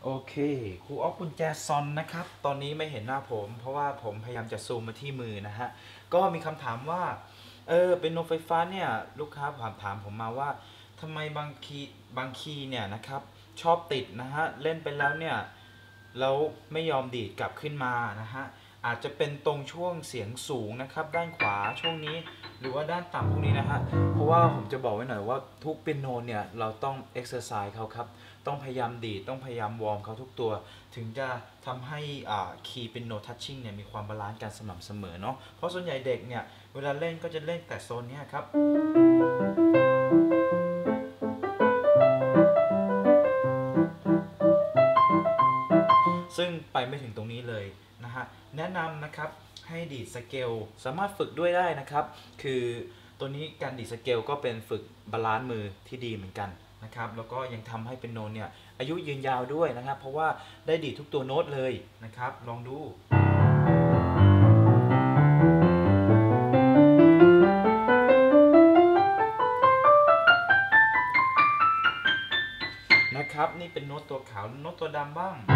โอเคครูออฟกุญแจซอนนะครับตอนนี้ไม่เห็นหน้าผมเพราะว่าผมพยายามจะซูมมาที่มือนะฮะก็มีคำถามว่าเป็นโนไฟฟ้าเนี่ยลูกค้าถามผมมาว่าทำไมบางคีย์เนี่ยนะครับชอบติดนะฮะเล่นไปแล้วเนี่ยแล้วไม่ยอมดีดกลับขึ้นมานะฮะอาจจะเป็นตรงช่วงเสียงสูงนะครับด้านขวาช่วงนี้หรือว่าด้านต่ำพวกนี้นะฮะเพราะว่าผมจะบอกไว้หน่อยว่าทุกเปียโนเนี่ยเราต้องเอ็กซ์เซอร์ไซส์เขาครับ ต้องพยายามดีดต้องพยายามวอร์มเขาทุกตัวถึงจะทำให้คีย์เป็นโนทัชชิ่งเนี่ยมีความบาลานซ์กันสม่ำเสมอเนาะเพราะส่วนใหญ่เด็กเนี่ยเวลาเล่นก็จะเล่นแต่โซนนี้ครับซึ่งไปไม่ถึงตรงนี้เลยนะฮะแนะนำนะครับให้ดีดสเกลสามารถฝึกด้วยได้นะครับคือตัวนี้การดีดสเกลก็เป็นฝึกบาลานซ์มือที่ดีเหมือนกันนะครับแล้วก็ยังทำให้เป็นโนเนี่ยอายุยืนยาวด้วยนะครับเพราะว่าได้ดีดทุกตัวโน้ตเลยนะครับลองดูนะครับนี่เป็นโน้ตตัวขาวโน้ตตัวดำบ้าง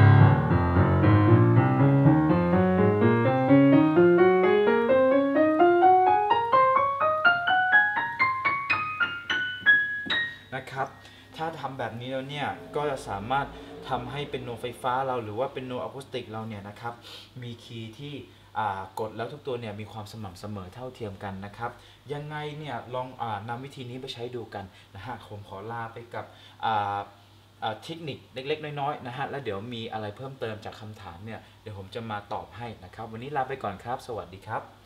นะครับถ้าทำแบบนี้แล้วเนี่ยก็จะสามารถทำให้เป็นโนไฟฟ้าเราหรือว่าเป็นโนอะคูสติกเราเนี่ยนะครับมีคีย์ที่กดแล้วทุกตัวเนี่ยมีความสม่ำเสมอเท่าเทียมกันนะครับยังไงเนี่ยลองนำวิธีนี้ไปใช้ดูกันนะฮะผมขอลาไปกับเทคนิคเล็กๆน้อยๆนะฮะแล้วเดี๋ยวมีอะไรเพิ่มเติมจากคำถามเนี่ยเดี๋ยวผมจะมาตอบให้นะครับวันนี้ลาไปก่อนครับสวัสดีครับ